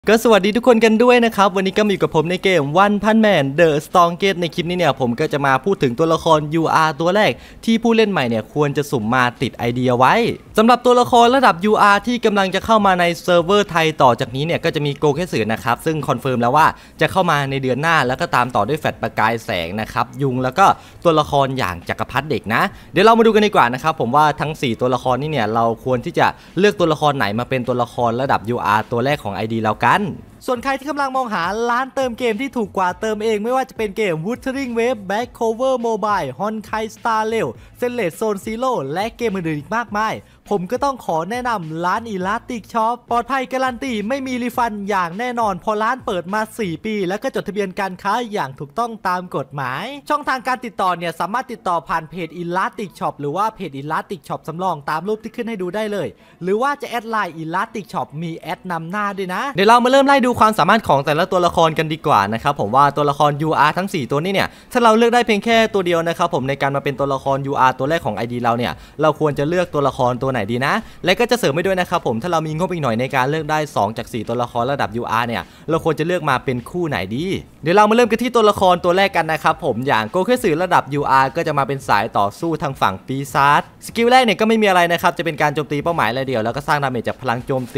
ก็สวัสดีทุกคนกันด้วยนะครับวันนี้ก็มีกับผมในเกม One Punch Man The Strongest ในคลิปนี้เนี่ยผมก็จะมาพูดถึงตัวละคร UR ตัวแรกที่ผู้เล่นใหม่เนี่ยควรจะสุ่มมาติดไอเดียไว้สำหรับตัวละครระดับ UR ที่กำลังจะเข้ามาในเซิร์ฟเวอร์ไทยต่อจากนี้เนี่ยก็จะมีโกเคสึนะครับซึ่งคอนเฟิร์มแล้วว่าจะเข้ามาในเดือนหน้าแล้วก็ตามต่อด้วยแฟลชประกายแสงนะครับยุงแล้วก็ตัวละครอย่างจักรพรรดิเด็กนะเดี๋ยวเรามาดูกันดีกว่านะครับผมว่าทั้ง4ตัวละครนี้เนี่ยเราควรที่จะเลือกตัวละครไหนมาเป็นตัวละครระดับ UR ตัวแรกของ ID เรากันส่วนใครที่กำลังมองหาร้านเติมเกมที่ถูกกว่าเติมเองไม่ว่าจะเป็นเกม Wuthering Waves Back Cover Mobile Honkai Star Rail Zenless Zone Zero และเกมอื่นๆอีกมากมายผมก็ต้องขอแนะนำร้าน Elastic Shop ปลอดภัยการันตีไม่มีรีฟันอย่างแน่นอนพอร้านเปิดมา4ปีแล้วก็จดทะเบียนการค้าอย่างถูกต้องตามกฎหมายช่องทางการติดต่อเนี่ยสามารถติดต่อผ่านเพจ Elastic Shop หรือว่าเพจ Elastic Shop สำรองตามรูปที่ขึ้นให้ดูได้เลยหรือว่าจะแอดไลน์ Elastic Shop มีแอดนำหน้าด้วยนะเดี๋ยวเรามาเริ่มไล่ดูความสามารถของแต่ละตัวละครกันดีกว่านะครับผมว่าตัวละคร UR ทั้ง4ตัวนี้เนี่ยถ้าเราเลือกได้เพียงแค่ตัวเดียวนะครับผมในการมาเป็นตัวละคร UR ตัวแรกของ ID เราเนี่ยเราควรจะเลือกตัวละครตัวไหนดีนะและก็จะเสริมไปด้วยนะครับผมถ้าเรามีงบอีกหน่อยในการเลือกได้2จาก4ตัวละครระดับ UR เนี่ยเราควรจะเลือกมาเป็นคู่ไหนดีเดี๋ยวเรามาเริ่มกันที่ตัวละครตัวแรกกันนะครับผมอย่างโกเคสึระดับ UR ก็จะมาเป็นสายต่อสู้ทางฝั่งปีศาจสกิลแรกเนี่ยก็ไม่มีอะไรนะครับจะเป็นการโจมตีเป้าหมายรายเดียวแล้วก็สร้างดาเมจจากพลังโจมตี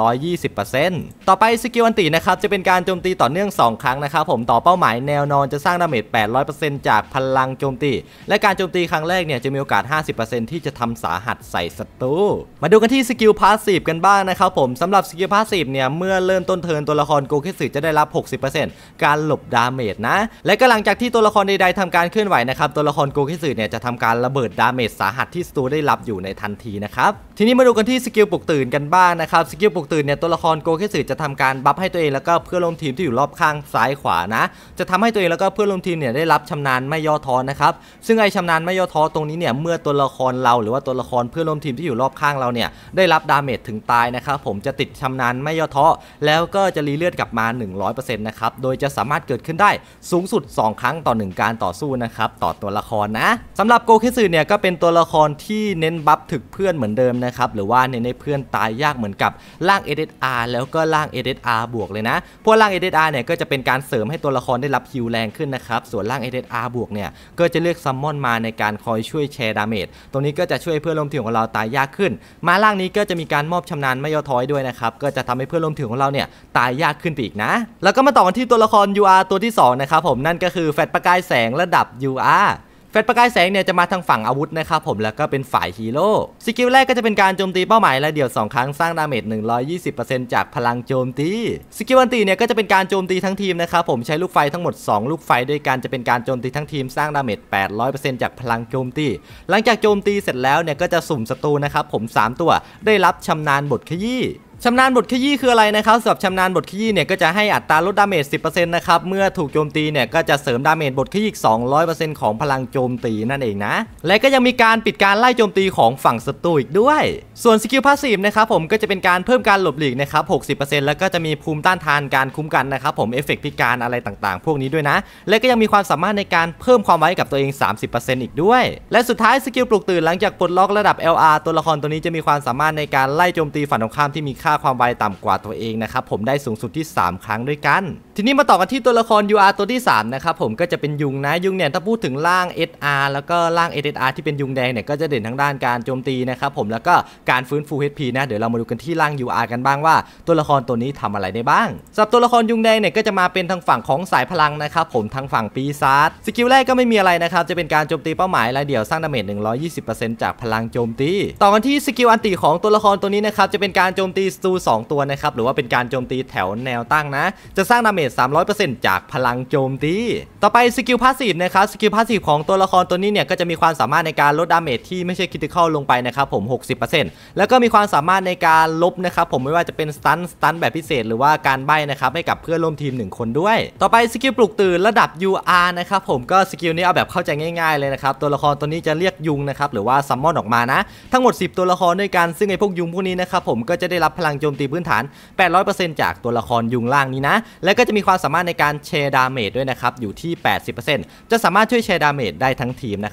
120% ต่อไปสกิลอันตินะครับจะเป็นการโจมตีต่อเนื่อง2ครั้งนะครับผมต่อเป้าหมายแนวนอนจะสร้างดาเมจ 800% จากพลังโจมตีและการโจมตีครั้งแรกเนี่ยจะมีโอกาส 50% ที่จะทำสาหัสใส่ศัตรูมาดูกันที่สกิลพาสซีฟกันบ้างนะครับผมสำหรับสกิลพาสซีฟเนี่ยเมื่อเริ่มต้นเทิร์นตัวละครโกเคสึจะได้รับ 60% การหลบดาเมจนะและก็หลังจากที่ตัวละครใดๆทำการเคลื่อนไหวนะครับตัวละครโกเคสึเนี่ยจะทำการระเบิดดาเมจสาหัสที่ศัตรูได้รับอยู่ในทันทีนะครับทีนี้มาดูกันที่สกิลปลุกตื่นกันบ้างนะครับสกิลปลุกตื่นเนี่ยตัวละครโกเคสึจะทำการบัฟให้ตัวเองแล้วก็เพื่อนร่วมทีมที่อยู่รอบข้างซ้ายขวานะจะทำให้ตัวเองแล้วก็เพื่อนร่วมทีมเนี่ยได้รับชำนาญไม่ย่อท้อนะครับซึ่งไอชำนาญไม่ย่อท้อตรงนี้เนี่ยเมื่อตัวละครเราหรือว่าตัวละครเพื่อนร่วมทีมที่อยู่รอบข้างเราเนี่ยได้รับดาเมจถึงตายนะครับผมจะติดชำนาญไม่ย่อท้อแล้วก็จะรีเลือดกลับมา 100% นะครับโดยจะสามารถเกิดขึ้นได้สูงสุด2ครั้งต่อ1การต่อสู้นะครับต่อตัวละครนะสำหรับโกเคสึเนี่ยก็เป็นตัวละครที่เน้นบัฟถึกเพื่อนเหมือนเดิมนะครับหรือว่าเน้นให้เพื่อนตายยากเหมือนกับร่าง SSR แล้วก็ร่าง SSR บวกเลยนะพวกร่าง SSR เนี่ยก็จะเป็นการเสริมให้ตัวละครได้รับฮิลแรงขึ้นนะครับส่วนร่าง SSR บวกเนี่ยก็จะเลือกซัมมอนมาในการคอยช่วยแชร์ดาเมจตรงนี้ก็จะช่วยเพื่อนร่วมทีมของเราตายยากขึ้นมาร่างนี้ก็จะมีการมอบชำนาญไม่ย่อท้อด้วยนะครับก็จะทำให้เพื่อนร่วมทีมของเราเนี่ยตายยากขึ้นไปอีกนะแล้วก็มาต่อกันที่ตัวละคร UR ตัวที่2นะครับผมนั่นก็คือแฟลชประกายแสงระดับ URแฟลชประกายแสงเนี่ยจะมาทางฝั่งอาวุธนะครับผมแล้วก็เป็นฝ่ายฮีโร่สกิลแรกก็จะเป็นการโจมตีเป้าหมายรายเดี่ยว2ครั้งสร้างดาเมจ 120% จากพลังโจมตีสกิลอันติเนี่ยก็จะเป็นการโจมตีทั้งทีมนะครับผมใช้ลูกไฟทั้งหมด2ลูกไฟด้วยกันจะเป็นการโจมตีทั้งทีมสร้างดาเมจ 800% จากพลังโจมตีหลังจากโจมตีเสร็จแล้วเนี่ยก็จะสุ่มศัตรูนะครับผม3ตัวได้รับชำนาญบทขยี้ชำนาญบทขยี้คืออะไรนะครับสำหรับชำนาญบทขยี้เนี่ยก็จะให้อัตราลดดาเมจ 10% นะครับเมื่อถูกโจมตีเนี่ยก็จะเสริมดาเมจบทขยี้ 200% ของพลังโจมตีนั่นเองนะและก็ยังมีการปิดการไล่โจมตีของฝั่งศัตรูอีกด้วยส่วนสกิลพาสซีฟนะครับผมก็จะเป็นการเพิ่มการหลบหลีกนะครับ 60% แล้วก็จะมีภูมิต้านทานการคุ้มกันนะครับผมเอฟเฟกต์พิการอะไรต่างๆพวกนี้ด้วยนะและก็ยังมีความสามารถในการเพิ่มความไวกับตัวเอง 30% อีกด้วยและสุดท้ายสกิลปลุกตื่นหลังจากปลดล็อกระดับ LR ตัวละครตัวนี้จะมีความสามารถในการไล่โจมตีฝั่งตรงข้ามที่มีค่าความไวต่ำกว่าตัวเองนะครับผมได้สูงสุดที่3ครั้งด้วยกันทีนี้มาต่อกันที่ตัวละคร UR ตัวที่3นะครับผมก็จะเป็นยุงนะยุงเนี่ยถ้าพูดถึงร่าง SR แล้วก็ร่าง SSR ที่เป็นยุงแดงเนี่ยก็จะเด่นทั้งด้านการโจมตีนะครับผมแล้วก็การฟื้นฟู HP นะเดี๋ยวเรามาดูกันที่ร่าง UR กันบ้างว่าตัวละครตัวนี้ทำอะไรได้บ้างสำหรับตัวละครยุงแดงเนี่ยก็จะมาเป็นทางฝั่งของสายพลังนะครับผมทางฝั่งปีศาจสกิลแรกก็ไม่มีอะไรนะครับจะเป็นการโจมตีเป้าหมายรายเดี่ยวสร้างดาเมจ 120% จากพลังโจมตีต่อกันที่สกิลอันติของตัวละครตัวนี้นะครับจะเป็นการโจมตีศัตรู2ตัวนะครับหรือว่าเป็นการโจมตีแถวแนวตั้งนะจะสร้างดาเมจ 300% จากพลังโจมตีต่อไปสกิลพาสซีฟนะครับสกิลพาสซีฟของตัวละครตัวนี้เนี่ยก็จะมีความสามารถในการลดดาเมจที่ไม่ใช่คริติคอลลงไปนะครับผม 60% แล้วก็มีความสามารถในการลบนะครับผมไม่ว่าจะเป็นสตันแบบพิเศษหรือว่าการใบ้นะครับให้กับเพื่อนร่วมทีม1คนด้วยต่อไปสกิลปลุกตื่นระดับ UR นะครับผมก็สกิลนี้เอาแบบเข้าใจง่ายๆเลยนะครับตัวละครตัวนี้จะเรียกยุงนะครับหรือว่าซัมมอนออกมานะทั้งหมด10ตัวละครด้วยกันซึ่งไอ้พวกยุงพวกนี้นะครับผมก็จะได้รับพลังโจมตีพื้นฐาน 800% จากตัวละครยุงล่างนี้นะและก็จะมีความสามารถในการแชร์ดาเมจด้วยนะครับอยู่ที่ 80% จะสามารถช่วยแชร์ดาเมจได้ทั้งทีมนะครับ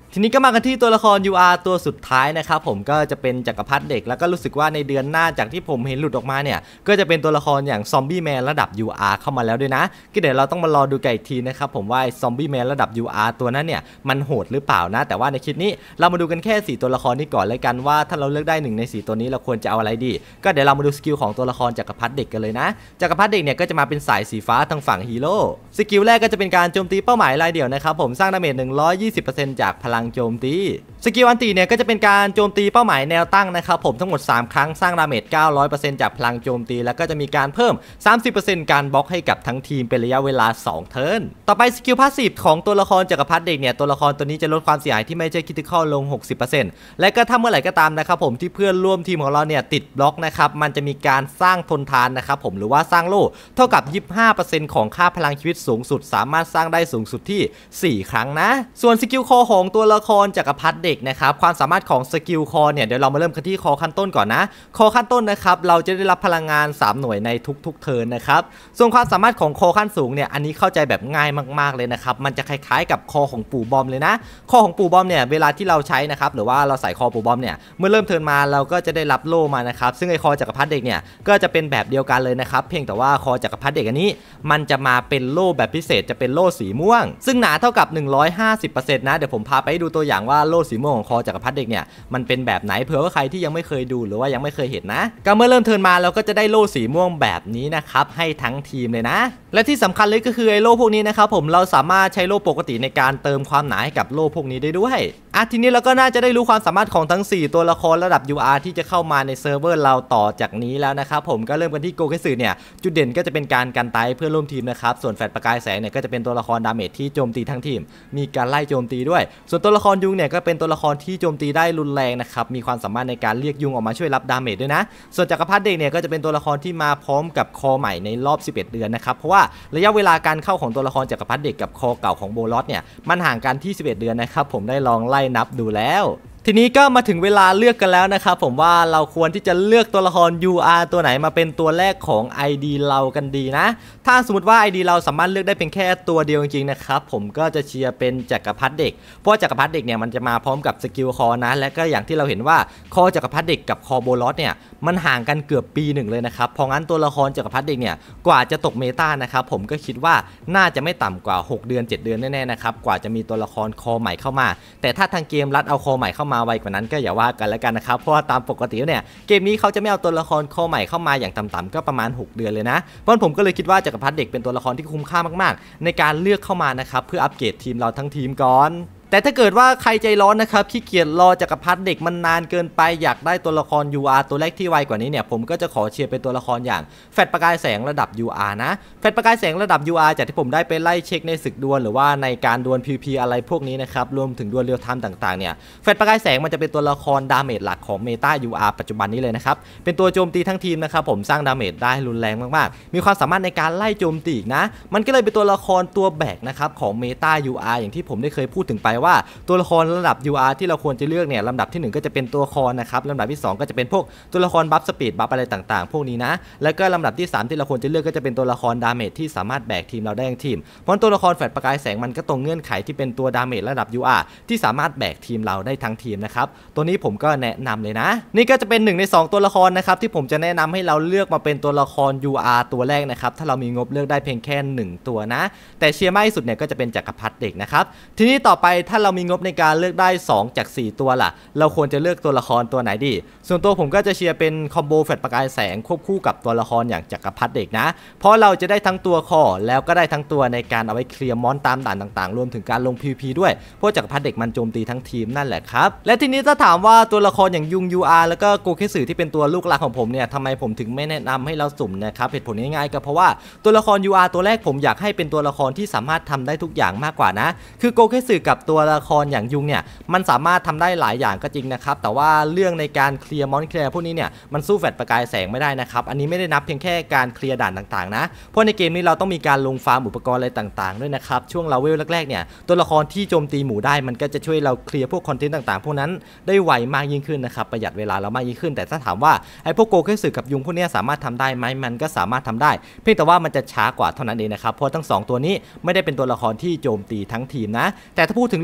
ทีนี้ก็มากันที่ตัวละคร UR ตัวสุดท้ายนะครับผมก็จะเป็นจักรพรรดิเด็กแล้วก็รู้สึกว่าในเดือนหน้าจากที่ผมเห็นหลุดออกมาเนี่ยก็จะเป็นตัวละครอย่างซอมบี้แมนระดับ UR เข้ามาแล้วด้วยนะก็เดี๋ยวเราต้องมารอดูกันอีกทีนะครับผมว่าซอมบี้แมนระดับ UR ตัวนั้นเนี่ยมันโหดหรือเปล่านะแต่ว่าในคลิปนี้เรามาดูกันแค่4ตัวละครนี้ก่อนเลยกันว่าถ้าเราเลือกได้1ใน4ตัวนี้เราควรจะเอาอะไรดีก็เดี๋ยวเรามาดูสกิลของตัวละครจักรพรรดิเด็กกันเลยนะจักรพรรดิเด็กเนี่ยก็จะมาเป็นสายสีฟ้าทางฝั่งฮีโร่สกิลแรกก็จะเป็นการโจมตีเป้าหมายรายเดี่ยวนะครับผมสร้างดาเมจ 120% จากพลังโจมตีสกิลอันตีเนี่ยก็จะเป็นการโจมตีเป้าหมายแนวตั้งนะครับผมทั้งหมด3ครั้งสร้างดาเมจ 900% จากพลังโจมตีแล้วก็จะมีการเพิ่ม 30% การบล็อกให้กับทั้งทีมเป็นระยะเวลา2เทิร์นต่อไปสกิลพาสซีฟของตัวละครจักรพรรดิเด็กเนี่ยตัวละครตัวนี้จะลดความเสียหายที่ไม่ใช่คริติคอลลง 60% และก็ถ้าเมื่อไหร่ก็ตามนะครับผมที่เพื่อนร่วมทีมของเราเนี่ยติดบล็อกนะครับมันจะมีการสร้างทนทานนะครับผมหรือว่าสร้างโล่เท่ากับ 25% ของค่าพลังชีวิตสูงสุดสามารถสร้างได้สูงสุดที่4ครั้งนะส่วนสกิลคอของตัวละครจักรพรรดิเด็กนะครับความสามารถของสกิลคอเนี่ยเดี๋ยวเรามาเริ่มกันที่คอขั้นต้นก่อนนะคอขั้นต้นนะครับเราจะได้รับพลังงาน3หน่วยในทุกๆเทิร์นนะครับส่วนความสามารถของคอขั้นสูงเนี่ยอันนี้เข้าใจแบบง่ายมากๆเลยนะครับมันจะคล้ายๆกับคอของปู่บอมเลยนะคอของปู่บอมเนี่ยเวลาที่เราใช้นะครับหรือว่าเราใส่คอปู่บอมเนี่ยเมื่อเริ่มเทิร์นมาเราก็จะได้รับโล่มานะครับซึ่งไอคอจักรพรรดิเด็กเนี่ยก็จะเป็นแบบเดียวกันเลยนะครับเพียงแต่ว่าคอจักรพรรดิเด็กอันนี้มันจะมาเป็นโล่แบบพิเศษจะเป็นโล่สีม่วงซึ่งหนาเท่ากับ 150% นะเดี๋ยวผมพาไปดูตัวอย่างว่าโล่สีม่วงของคอจักรพรรดิเด็กเนี่ยมันเป็นแบบไหนเผื่อว่าใครที่ยังไม่เคยดูหรือว่ายังไม่เคยเห็นนะก็เมื่อเริ่มเทิร์นมาเราก็จะได้โล่สีม่วงแบบนี้นะครับให้ทั้งทีมเลยนะและที่สำคัญเลยก็คือไอโล่พวกนี้นะครับผมเราสามารถใช้โล่ปกติในการเติมความหนาให้กับโล่พวกนี้ได้ด้วยทีนี้เราก็น่าจะได้รู้ความสามารถของทั้ง4ตัวละครระดับ UR ที่จะเข้ามาในเซิร์ฟเวอร์เราต่อจากนี้แล้วนะครับผมก็เริ่มกันที่โกเกสึเนี่ยจุดเด่นก็จะเป็นการกันตายเพื่อนร่วมทีมนะครับส่วนแฟลชประกายแสงเนี่ยก็จะเป็นตัวละครดาเมจที่โจมตีทั้งทีมมีการไล่โจมตีด้วยส่วนตัวละครยุงเนี่ยก็เป็นตัวละครที่โจมตีได้รุนแรงนะครับมีความสามารถในการเรียกยุงออกมาช่วยรับดาเมจด้วยนะส่วนจักรพรรดิเด็กเนี่ยก็จะเป็นตัวละครที่มาพร้อมกับคอใหม่ในรอบ11 เดือนนะครับเพราะว่าระยะเวลาการเข้าของตัวละครจักรพรรดิเด็กกับคอเก่าของโบลอสเนี่ยมันห่างกันที่11 เดือนนะครับผมได้ลองไล่นับดูแล้วทีนี้ก็มาถึงเวลาเลือกกันแล้วนะครับผมว่าเราควรที่จะเลือกตัวละคร UR ตัวไหนมาเป็นตัวแรกของ ID เรากันดีนะถ้าสมมติว่า ID เราสามารถเลือกได้เพียงแค่ตัวเดียวจริงๆนะครับผมก็จะเชียร์เป็นจักรพรรดิเด็กเพราะจักรพรรดิเด็กเนี่ยมันจะมาพร้อมกับสกิลคอนะและก็อย่างที่เราเห็นว่าคอจักรพรรดิเด็กกับคอโบลอสเนี่ยมันห่างกันเกือบปีหนึ่งเลยนะครับเพราะงั้นตัวละครจักรพรรดิเด็กเนี่ยกว่าจะตกเมตานะครับผมก็คิดว่าน่าจะไม่ต่ำกว่า6 เดือน 7 เดือนแน่ๆนะครับกว่าจะมีตัวละครคอใหม่เข้ามาแต่ถ้าทางเกมรัดเอาคอใหม่เข้ามาไวกว่านั้นก็อย่าว่ากันแล้วกันนะครับเพราะว่าตามปกติเนี่ยเกมนี้เขาจะไม่เอาตัวละครคอใหม่เข้ามาอย่างต่ำๆก็ประมาณ6 เดือนเลยนะเพราะผมก็เลยคิดว่าจักรพรรดิเด็กเป็นตัวละครที่คุ้มค่ามากๆในการเลือกเข้ามานะครับเพื่ออัปเกรดทีมเราทั้งทีมก่อนแต่ถ้าเกิดว่าใครใจร้อนนะครับขี้เกียจรอจักรพรรดิเด็กมันนานเกินไปอยากได้ตัวละคร UR ตัวแรกที่ไวกว่านี้เนี่ยผมก็จะขอเชียร์เป็นตัวละครอย่างแฟลชประกายแสงระดับ UR นะแฟลชประกายแสงระดับ UR จากที่ผมได้ไปไล่เช็คในศึกดวลหรือว่าในการดวล PVP อะไรพวกนี้นะครับรวมถึงดวลเรียลไทม์ต่างๆเนี่ยแฟลชประกายแสงมันจะเป็นตัวละครดาเมจหลักของเมตา UR ปัจจุบันนี้เลยนะครับเป็นตัวโจมตีทั้งทีมนะครับผมสร้างดาเมจได้รุนแรงมากๆมีความสามารถในการไล่โจมตีนะมันก็เลยเป็นตัวละครตัวแบกนะครับของเมตา UR อย่างที่ผมได้เคยพูดถึงไปว่าตัวละครระดับ UR ที่เราควรจะเลือกเนี่ยลำดับที่1ก็จะเป็นตัวคอนะครับลำดับที่2ก็จะเป็นพวกตัวละครบัฟสปีดบัฟอะไรต่างๆพวกนี้นะแล้วก็ลำดับที่3ที่เราควรจะเลือกก็จะเป็นตัวละครดาเมจที่สามารถแบกทีมเราได้ทั้งทีมเพราะตัวละครแฟลชประกายแสงมันก็ตรงเงื่อนไขที่เป็นตัวดาเมจระดับ UR ที่สามารถแบกทีมเราได้ทั้งทีมนะครับตัวนี้ผมก็แนะนำเลยนะนี่ก็จะเป็น1ใน2ตัวละครนะครับที่ผมจะแนะนำให้เราเลือกมาเป็นตัวละคร UR ตัวแรกนะครับถ้าเรามีงบเลือกได้เพียงแค่1ตัวนะแต่เชียร์มากที่สุดเนี่ยก็จะเป็นจักรพรรดิเด็กนะครับทีนี้ต่อไปถ้าเรามีงบในการเลือกได้2จาก4ตัวล่ะเราควรจะเลือกตัวละครตัวไหนดีส่วนตัวผมก็จะเชียร์เป็นคอมโบแฟลชประกายแสงควบคู่กับตัวละครอย่างจักรพรรดิเด็กนะเพราะเราจะได้ทั้งตัวคอแล้วก็ได้ทั้งตัวในการเอาไว้เคลียร์มอนตามด่านต่างๆรวมถึงการลง PVP ด้วยเพราะจักรพรรดิเด็กมันโจมตีทั้งทีมนั่นแหละครับและทีนี้ถ้าถามว่าตัวละครอย่างยุง UR แล้วก็โกเคสึที่เป็นตัวลูกหลักของผมเนี่ยทำไมผมถึงไม่แนะนำให้เราสุ่มนะครับเหตุผลง่ายๆก็เพราะว่าตัวละคร UR ตัวแรกผมอยากให้เป็นตัวละครที่สามารถทำได้ทุกอย่างมากกว่านะคือโกเคสึกับตัวละครอย่างยุงเนี่ยมันสามารถทำได้หลายอย่างก็จริงนะครับแต่ว่าเรื่องในการเคลียร์มอนเคลียร์พวกนี้เนี่ยมันสู้แฟลชประกายแสงไม่ได้นะครับอันนี้ไม่ได้นับเพียงแค่การเคลียร์ด่านต่างๆนะเพราะในเกมนี้เราต้องมีการลงฟาร์มอุปกรณ์อะไรต่างๆด้วยนะครับช่วงเลเวลแรกๆเนี่ยตัวละครที่โจมตีหมู่ได้มันก็จะช่วยเราเคลียร์พวกคอนเทนต์ต่างๆพวกนั้นได้ไวมากยิ่งขึ้นนะครับประหยัดเวลาเรามากยิ่งขึ้นแต่ถ้าถามว่าไอ้พวกโกเคสึกับยุงพวกนี้สามารถทำได้ไหมมันก็สามารถทำได้เพียงแต่ว่ามันจะช้ากว่าเท่านั้นเองนะครับเพราะทั้ง2ตัวนี้ไม่ได้เป็นตัวละครที่โจมตีทั้งทีมนะแต่ถ้าพูดถึงเ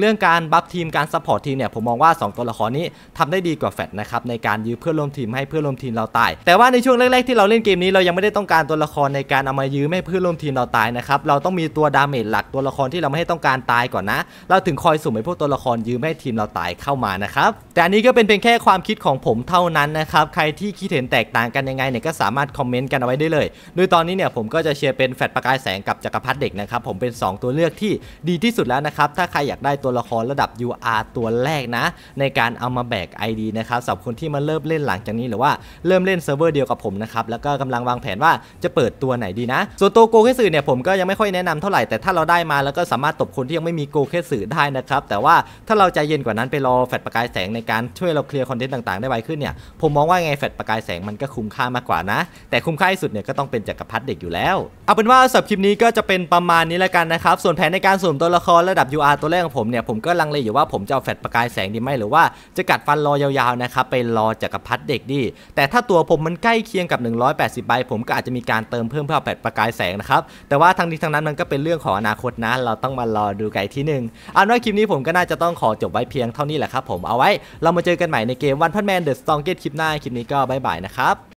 เรื่องการบัฟทีมการซัพพอร์ตทีมเนี่ยผมมองว่า2ตัวละครนี้ทำได้ดีกว่าแฟตนะครับในการยื้อเพื่อนร่วมทีมให้เพื่อนร่วมทีมเราตายแต่ว่าในช่วงแรกๆที่เราเล่นเกมนี้เรายังไม่ได้ต้องการตัวละครในการเอามายื้อให้เพื่อนร่วมทีมเราตายนะครับเราต้องมีตัวดาเมจหลักตัวละครที่เราไม่ให้ต้องการตายก่อนนะเราถึงคอยสุ่มให้พวกตัวละครยื้อให้ทีมเราตายเข้ามานะครับแต่อันนี้ก็เป็นเพียงแค่ความคิดของผมเท่านั้นนะครับใครที่คิดเห็นแตกต่างกันยังไงเนี่ยก็สามารถคอมเมนต์กันเอาไว้ได้เลยโดยตอนนี้เนี่ยผมก็จะเชียร์เป็นแฟตประกายแสงกับจักรพรรดิเด็กนะครับผมเป็น2ตัวเลือกที่ดีที่สุดแล้วนะครับถ้าใครอยากได้ตัวละครระดับ UR ตัวแรกนะในการเอามาแบก ID นะครับสำหรับคนที่มาเริ่มเล่นหลังจากนี้หรือว่าเริ่มเล่นเซิร์ฟเวอร์เดียวกับผมนะครับแล้วก็กำลังวางแผนว่าจะเปิดตัวไหนดีนะส่วนตัวโกเคสึเนี่ยผมก็ยังไม่ค่อยแนะนำเท่าไหร่แต่ถ้าเราได้มาแล้วก็สามารถตบคนที่ยังไม่มีโกเคสึได้นะครับแต่ว่าถ้าเราใจเย็นกว่านั้นไปรอแฟตประกายแสงในการช่วยเราเคลียร์คอนเทนต์ต่างๆได้ไวขึ้นเนี่ยผมมองว่าไงแฟตประกายแสงมันก็คุ้มค่ามากกว่านะแต่คุ้มค่าที่สุดเนี่ยก็ต้องเป็นจักรพรรดิเด็กอยู่แล้วเอาเป็นว่าสำหรับคลิปนี้ก็จะเป็นประมาณนี้แล้วกันนะครับส่วนแผนในการสุ่มตัวละครระดับ UR ตัวแรกของผมเนี่ยผมก็ลังเลอยู่ว่าผมจะเอาแฟตประกายแสงดีไหมหรือว่าจะกัดฟันรอยาวๆนะครับไปรอจักรพรรดิเด็กดีแต่ถ้าตัวผมมันใกล้เคียงกับ180ใบผมก็อาจจะมีการเติมเพิ่มเพื่อแฟตประกายแสงนะครับแต่ว่าทั้งนี้ทั้งนั้นมันก็เป็นเรื่องของอนาคตนะเราต้องมารอดูไกลที่หนึ่งเอาว่าคลิปนี้ผมก็น่าจะต้องขอจบไว้เพียงเท่านี้แหละครับผมเอาไว้เรามาเจอกันใหม่ในเกมวันพันแมนเดอะสตองเกตคลิปหน้าคลิปนี้ก็บ๊ายบายนะครับ